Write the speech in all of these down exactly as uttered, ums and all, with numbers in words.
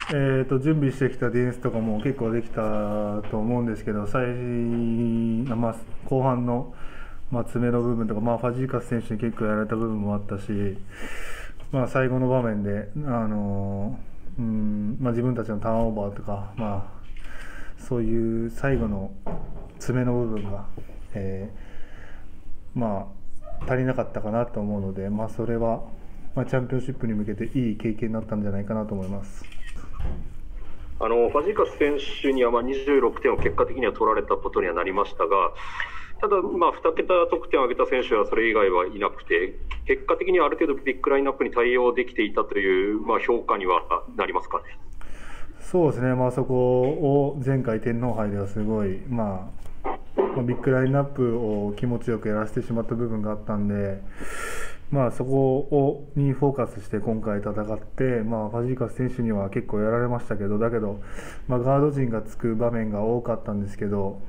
えー、と準備してきたディフェンスとかも結構できたと思うんですけど、最まあ、後半の、まあ、詰めの部分とか、まあ、ファジーカス選手に結構やられた部分もあったし、まあ、最後の場面で、あのうんまあ、自分たちのターンオーバーとか、まあ、そういう最後の詰めの部分が、えーまあ、足りなかったかなと思うので、まあ、それは、まあ、チャンピオンシップに向けていい経験になったんじゃないかなと思います。 あのファジーカス選手にはまあにじゅうろくてんを結果的には取られたことにはなりましたが、ただ、まあに桁得点を挙げた選手はそれ以外はいなくて、結果的にはある程度ビッグラインナップに対応できていたという、まあ、評価にはなりますかね。 そうですね、まあ、そこを前回天皇杯ではすごい、まあ、ビッグラインナップを気持ちよくやらせてしまった部分があったんで、まあ、そこをにフォーカスして今回戦って、まあ、ファジーカス選手には結構やられましたけど、だけど、まあ、ガード陣がつく場面が多かったんですけど、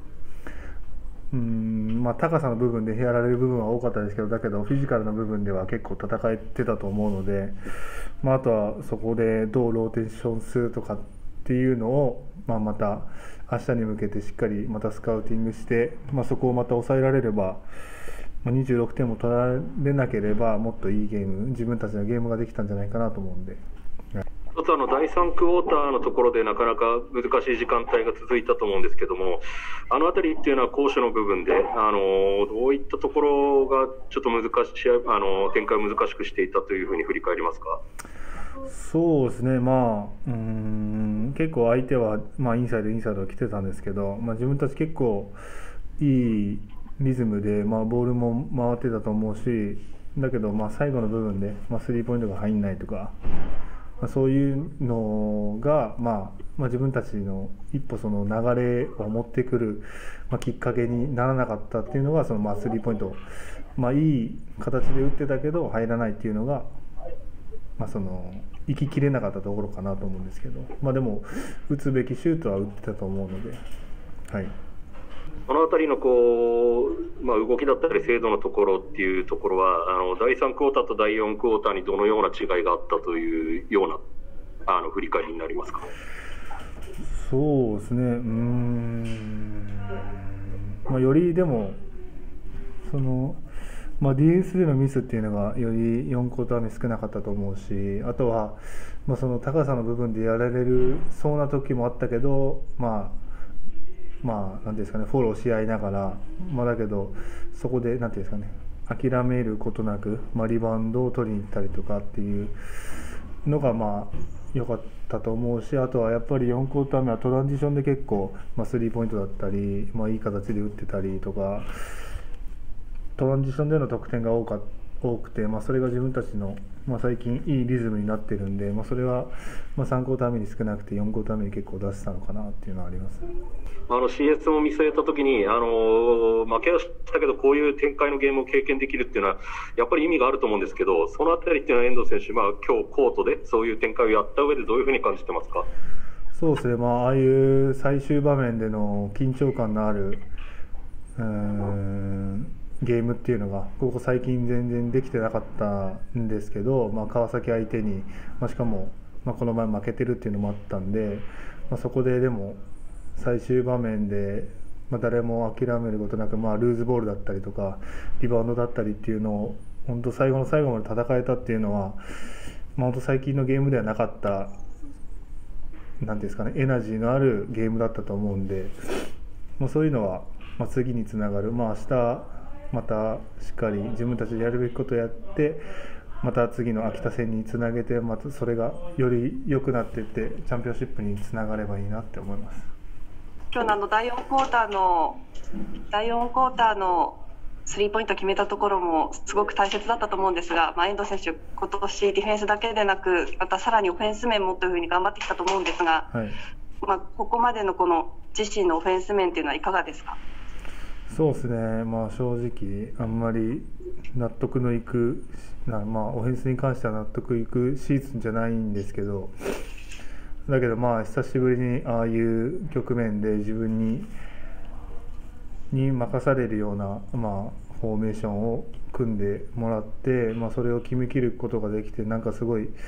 うんまあ、高さの部分でやられる部分は多かったですけど、だけどフィジカルの部分では結構戦えてたと思うので、まあ、あとはそこでどうローテーションするとかっていうのを、まあ、また明日に向けてしっかりまたスカウティングして、まあ、そこをまた抑えられれば、まあ、にじゅうろくてんも取られなければもっといいゲーム、自分たちのゲームができたんじゃないかなと思うんで。 一つあのだいさんクォーターのところでなかなか難しい時間帯が続いたと思うんですけども、あの辺りっていうのは攻守の部分で、あのどういったところがちょっと難しいあの展開を難しくしていたというふうに振り返りますか。 そうですね、まあ、うーん結構相手は、まあ、インサイド、インサイド来てたんですけど、まあ、自分たち結構いいリズムで、まあ、ボールも回ってたと思うし、だけど、まあ、最後の部分で、まあ、スリーポイントが入んないとか、まあ、そういうのが、まあまあ、自分たちの一歩その流れを持ってくる、まあ、きっかけにならなかったっていうのが、そのまあスリーポイント、まあ、いい形で打ってたけど入らないっていうのが、まあ、その行ききれなかったところかなと思うんですけど、まあ、でも打つべきシュートは打ってたと思うので、はい、 この辺りのこう、まあ、動きだったり精度のところっていうところは、あのだいさんクォーターとだいよんクォーターにどのような違いがあったというようなあの振り返りになりますか。 そうですね、うーん、まあ、よりでもその、まあ、ディフェンスでのミスっていうのがよりよんクォーター目少なかったと思うし、あとは、まあ、その高さの部分でやられるそうな時もあったけど、まあまあ、なんていうんですかね、フォローし合いながら、まあ、だけどそこでなんていうんですかね、諦めることなく、まあ、リバウンドを取りに行ったりとかっていうのがまあ良かったと思うし、あとはやっぱりよんクォーター目はトランジションで結構、まあ、スリーポイントだったり、まあ、いい形で打ってたりとか、トランジションでの得点が多か多くて、まあ、それが自分たちの、まあ、最近いいリズムになってるんで、まあ、それは、まあ、さんクォーター目に少なくてよんクォーター目に結構出せたのかなっていうのはあります。 あの シーエス を見据えたときに、あの負けはしたけどこういう展開のゲームを経験できるっていうのはやっぱり意味があると思うんですけど、そのあたりっていうのは遠藤選手、まあ、今日コートでそういう展開をやった上でどういうふうに感じてますか。 そうですね、まあ、ああいう最終場面での緊張感のあるうーんゲームっていうのがここ最近全然できてなかったんですけど、まあ、川崎相手に、まあ、しかも、まあ、この前負けてるっていうのもあったんで、まあ、そこででも最終場面で、まあ、誰も諦めることなく、まあ、ルーズボールだったりとかリバウンドだったりっていうのを本当最後の最後まで戦えたっていうのは、まあ、本当最近のゲームではなかったなんですかね、エナジーのあるゲームだったと思うんで、まあ、そういうのは、まあ、次につながる、まあ、明日またしっかり自分たちでやるべきことをやってまた次の秋田戦につなげて、またそれがより良くなっていってチャンピオンシップにつながればいいなって思います。 今日のあのだいよんクォーターのだいよんクォーターのスリーポイント決めたところもすごく大切だったと思うんですが、まあ、遠藤選手、今年ディフェンスだけでなくまたさらにオフェンス面もというふうに頑張ってきたと思うんですが、 はい、まあ、 ここまでのこの自身のオフェンス面というのはいかがですか。 そうですね、まあ、正直あんまり納得のいく、まあ、オフェンスに関しては納得いくシーズンじゃないんですけど、だけどまあ久しぶりにああいう局面で自分にに任されるような、まあ、フォーメーションを組んでもらって、まあ、それを決めきることができて、なんかすごい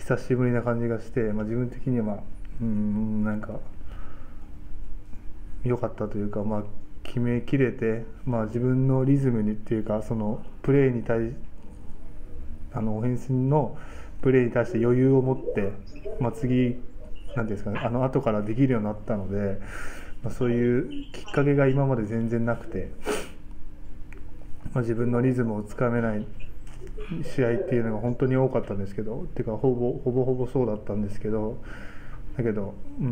久しぶりな感じがして、まあ、自分的にはうんなんか良かったというか、まあ、決めきれて、まあ、自分のリズムにっていうかそのプレーに対あのオフェンスのプレーに対して余裕を持って、まあ、次なんていうんですかね、あの後からできるようになったので、まあ、そういうきっかけが今まで全然なくて、まあ、自分のリズムをつかめない試合っていうのが本当に多かったんですけど、っていうかほぼほぼほぼそうだったんですけど、だけどうん、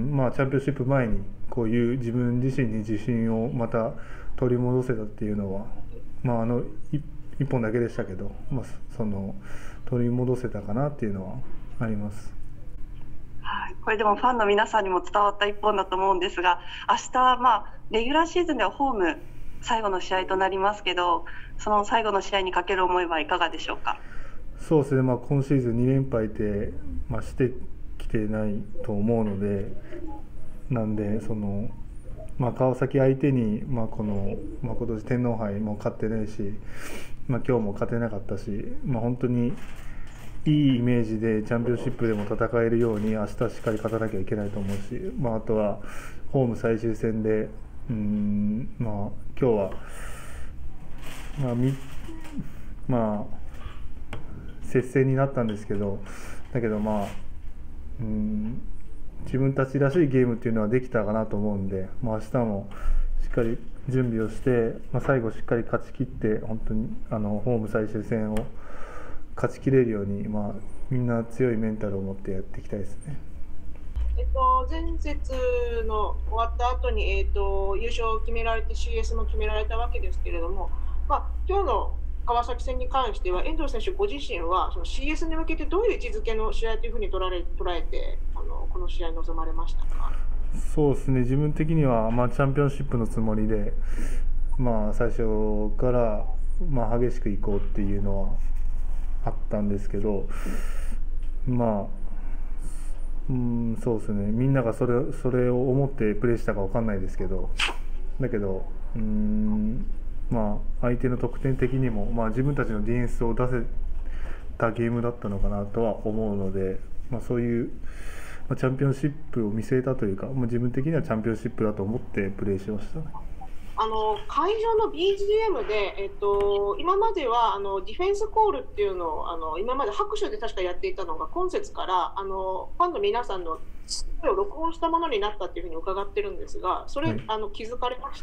まあ、チャンピオンシップ前にこういう自分自身に自信をまた取り戻せたっていうのは、まあ、あのい一本だけでしたけど、まあ、その取り戻せたかなっていうのはあります。 はい、これでもファンの皆さんにも伝わった一本だと思うんですが、明日、まあ、レギュラーシーズンではホーム最後の試合となりますけど、その最後の試合にかける思いはいかがでしょうか。 そうですね、まあ、今シーズンに連敗で、まあ、してきてないと思うので、なんでその、まあ、川崎相手に、まあこのまあ、今年天皇杯も勝ってないし、まあ、今日も勝てなかったし、まあ、本当にいいイメージでチャンピオンシップでも戦えるように明日しっかり勝たなきゃいけないと思うし、まあ、あとはホーム最終戦でうーん、まあ、今日は、まあみまあ、接戦になったんですけど、だけど、まあ、うーん自分たちらしいゲームっていうのはできたかなと思うんで、まあ、明日もしっかり準備をして、まあ、最後しっかり勝ち切って本当にあのホーム最終戦を勝ち切れるように、まあ、みんな強いメンタルを持ってやっていきたいですね。 えっと、前節の終わった後に、えっと、優勝を決められて シーエス も決められたわけですけれども、まあ、今日の川崎戦に関しては遠藤選手ご自身はその シーエス に向けてどういう位置づけの試合というふうに捉え、捉えてあのこの試合に臨まれましたか。 そうですね、自分的には、まあ、チャンピオンシップのつもりで、まあ、最初から、まあ、激しくいこうっていうのはあったんですけど、まあうんそうですね、みんながそれ、それを思ってプレーしたか分かんないですけど、だけどうーん、まあ、相手の得点的にも、まあ、自分たちのディフェンスを出せたゲームだったのかなとは思うので、まあ、そういう、まあ、チャンピオンシップを見据えたというか、まあ、自分的にはチャンピオンシップだと思ってプレーしましたね。 あの会場の ビージーエム で、えっと、今まではあのディフェンスコールっていうのをあの今まで拍手で確かやっていたのが今節からあのファンの皆さんの声を録音したものになったっていうふうに伺ってるんですが、それ、はい、あの気づかれました？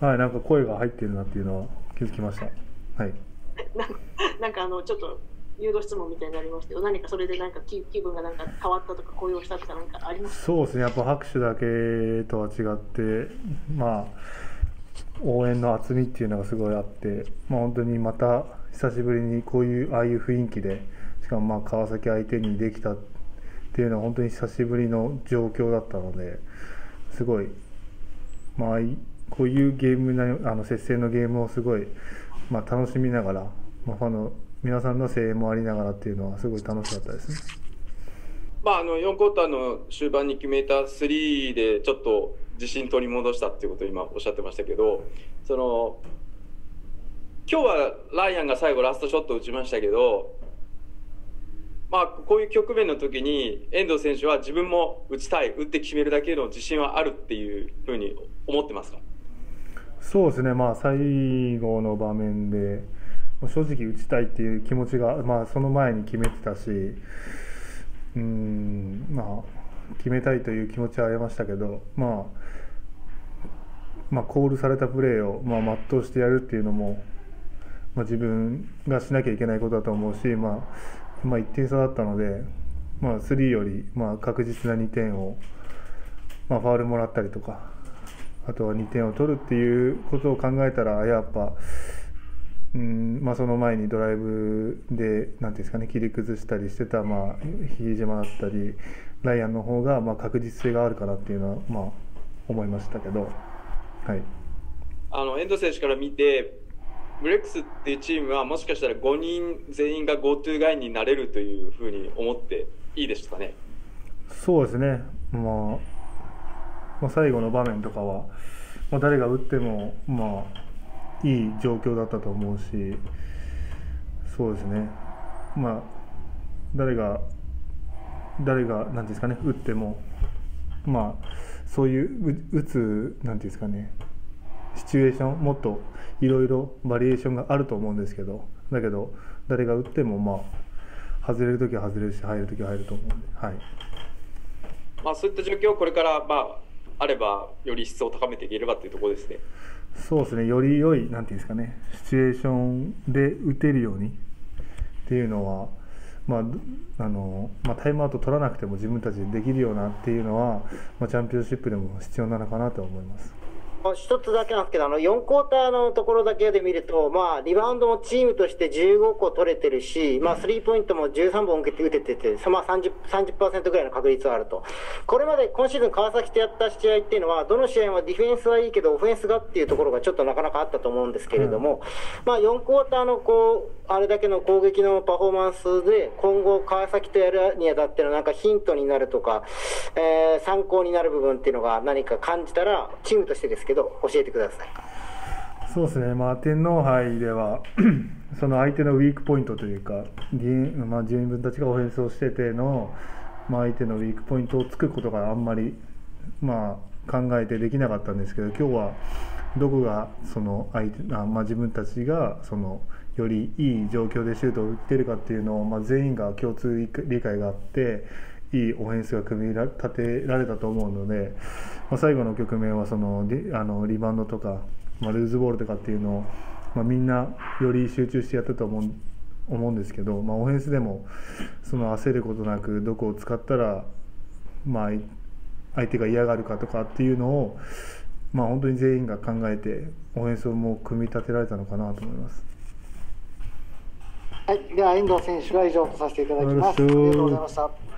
はい、なんか声が入ってるなっていうのは気づきました。はい、 なんか、なんかあのちょっと誘導質問みたいになりましたけど、何かそれでなんか 気, 気分がなんか変わったとか高揚したとかなんかありますか？ そうですね、やっぱ拍手だけとは違って、まあ応援の厚みっていうのがすごいあって、まあ、本当にまた久しぶりにこういうああいう雰囲気で、しかもまあ川崎相手にできたっていうのは本当に久しぶりの状況だったので、すごい、まあ、こういうゲームなあの接戦のゲームをすごい、まあ、楽しみながら、まあ、ファンの皆さんの声援もありながらっていうのはすごい楽しかったですね。 まあ、あのよんクォーターの終盤に決めたスリーでちょっと自信取り戻したっていうことを今おっしゃってましたけど、その今日はライアンが最後ラストショットを打ちましたけど、まあ、こういう局面の時に遠藤選手は自分も打ちたい、打って決めるだけの自信はあるっていうふうに思ってますか？ そうですね、まあ、最後の場面で正直打ちたいっていう気持ちが、まあ、その前に決めてたし、うーん、まあ、決めたいという気持ちはありましたけど、まあまあ、コールされたプレーを、まあ、全うしてやるっていうのも、まあ、自分がしなきゃいけないことだと思うし、まあまあ、いってん差だったので、まあ、スリーより、まあ、確実なにてんを、まあ、ファウルもらったりとか、あとはにてんを取るっていうことを考えたら、やっぱ、うんまあ、その前にドライブでなんていうんですかね、切り崩したりしてた、まあ、比江島だったりライアンの方がまあ確実性があるかなっていうのは、まあ、思いましたけど、はい、 あの遠藤選手から見てブレックスっていうチームはもしかしたらごにん全員が ゴートゥー ガイになれるというふうに思っていいですかね？ そうですね、まあまあ、最後の場面とかは、まあ、誰が打ってもまあいい状況だったと思うし、そうですね、まあ、誰が誰がなんていうんですかね、打っても、まあ、そういう打つなんていうんですかね、シチュエーションもっといろいろバリエーションがあると思うんですけど、だけど誰が打ってもまあ外れるときは外れるし入るときは入ると思うんで、はい。 まあ、そういった状況をこれから、まあ、あればより質を高めていければというところですね。 そうですね、より良いなんていうんですかね、シチュエーションで打てるようにっていうのは、まああのまあ、タイムアウト取らなくても自分たちでできるようなっていうのは、まあ、チャンピオンシップでも必要なのかなと思います。 一つだけなんですけど、あのよんクォーターのところだけで見ると、まあ、リバウンドもチームとしてじゅうごこ取れてるし、まあ、スリーポイントもじゅうさんぼん受けて打ててて、まあ、さんじゅう、さんじゅっパーセント ぐらいの確率はあると。これまで今シーズン川崎とやった試合っていうのは、どの試合もディフェンスはいいけど、オフェンスがっていうところがちょっとなかなかあったと思うんですけれども、うん、まあ、よんクォーターのこう、あれだけの攻撃のパフォーマンスで、今後川崎とやるにあたってのなんかヒントになるとか、えー、参考になる部分っていうのが何か感じたら、チームとしてですけど、教えてください。 そうですね、まあ、天皇杯ではその相手のウィークポイントというか、まあ、自分たちがオフェンスをしてての、まあ、相手のウィークポイントをつくことがあんまり、まあ、考えてできなかったんですけど、今日はどこがその相手あ、まあ、自分たちがそのよりいい状況でシュートを打っているかっていうのを、まあ、全員が共通理解があっていいオフェンスが組み立てられたと思うので、まあ、最後の局面はそのリあのリバウンドとか、まあ、ルーズボールとかっていうのを、まあ、みんなより集中してやったと思う、思うんですけど、まあ、オフェンスでもその焦ることなくどこを使ったら、まあ、相手が嫌がるかとかっていうのを、まあ、本当に全員が考えてオフェンスをもう組み立てられたのかなと思います。 はい、では遠藤選手が以上とさせていただきます。ありがとうございました。